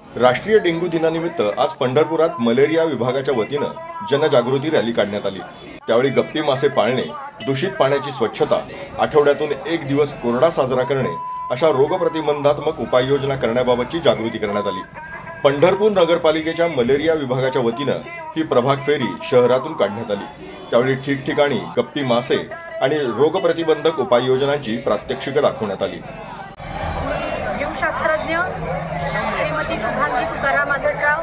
राष्ट्रीय डेंग्यू दिनानिमित्त आज पंढरपुरात मलेरिया विभागाच्या वतीनं जनजागृती रॅली काढण्यात आली। त्यावेळी गप्पी मासे पाळणे, दूषित पाण्याची स्वच्छता, आठवड्यातून एक दिवस कोरडा साजरा करणे अशा रोगप्रतिबंधात्मक उपाययोजना करण्याबाबतची जागृती करण्यात आली। पंढरपूर नगरपालिकेच्या मलेरिया विभागाच्या वतीनं ही प्रभाग फेरी शहरातून काढण्यात आली। त्यावेळी ठिकठिकाणी गप्पी मासे आणि रोगप्रतिबंधक उपाययोजनांची प्रात्यक्षिकं दाखवण्यात आली। जीवशास्त्रज्ञ श्रीमती शुभांगी तुकाराम आदतराव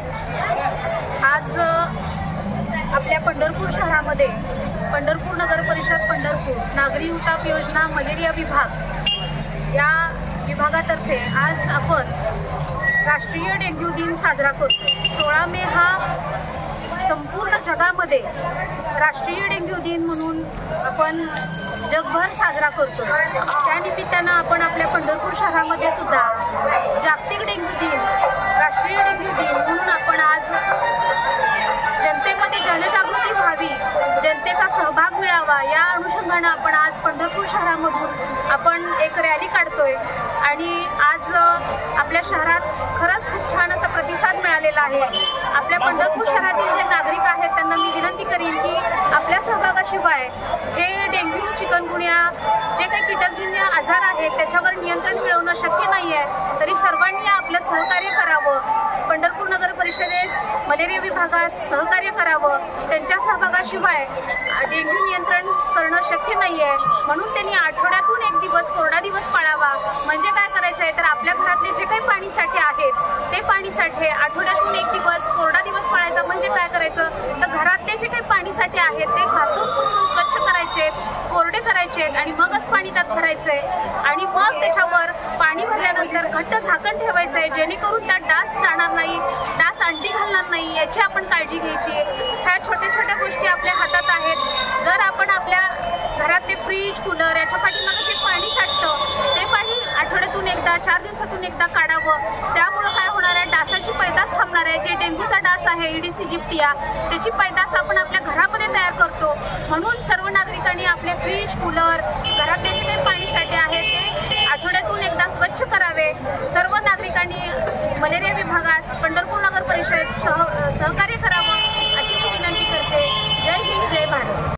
आज आपल्या पंढरपूर शहरामध्ये पंढरपूर नगर परिषद पंढरपूर नागरी उताप योजना मलेरिया विभाग या विभागातर्फे आज आपण राष्ट्रीय डेंग्यू दिन साजरा करतो। 16 मे हा संपूर्ण जगामध्ये राष्ट्रीय डेंग्यू दिन म्हणून आपण जगभर साजरा करतो। त्या निमित्तानं आपण आपल्या पंढरपूर शहरामध्ये सुद्धा जागतिक डेंग्यू दिन, राष्ट्रीय डेंग्यू दिन म्हणून आपण आज जनतेमध्ये जनजागृती व्हावी, जनतेचा सहभाग मिळावा या अनुषंगानं आपण आज पंढरपूर शहरामधून आपण एक रॅली काढतोय आणि आज आपल्या शहरात खरंच खूप छान असा प्रतिसाद मिळालेला आहे। आपल्या पंढरपूर शहरातील जे नागरिक आहेत त्यांना मी विनंती करीन की आपल्या सहभागाशिवाय हे डेंग्यू, चिकनगुन्या जे काही कीटकजन्य आजार आहेत त्याच्यावर नियंत्रण मिळवणं शक्य नाही आहे। तरी सर्वांनी आपलं सहकार्य करावं, पंढरपूर नगर परिषदेस मलेरिया विभागास सहकार्य करावं। त्यांच्या सहभागाशिवाय डेंग्यू नियंत्रण करणं शक्य नाही आहे, म्हणून त्यांनी आठवड्यातून एक दिवस कोरडा दिवस पाळावा। म्हणजे काय करायचं आहे तर आपल्या घरातले जे काही पाणीसाठे आहेत ते पाणीसाठे आठवड्यातून एक दिवस कोरडा दिवस पाळायचा। म्हणजे काय करायचं तर घरातले जे काही पाणीसाठे आहेत ते घासून पुसून स्वच्छ करायचे, कोरडे करायचे आणि मगच पाणी त्यात भरायचे आणि मग त्याच्यावर पाणी भरल्यानंतर घट्ट झाकण ठेवायचे, जेणेकरून त्यात डास जाणार नाही, डास अंडी घालणार नाही याची आपण काळजी घ्यायची। ह्या छोट्या छोट्या गोष्टी आपल्या हातात आहेत। जर आपण आपल्या घरातले फ्रीज, कूलर याच्या पाठीमागे जे पाणी साठतं ते पाणी आठवड्यातून एकदा, 4 दिवसातून एकदा काढावं। त्यामुळे काय होणार आहे, डासाची पैदास थांबणार आहे। जे डेंग्यूचा डास आहे ईडीस इजिप्टिया त्याची पैदास आपण आपल्या घरामध्ये तयार करतो। म्हणून सर्व नागरिकांनी आपले फ्रीज, कूलर, घरातले जे काही पाणी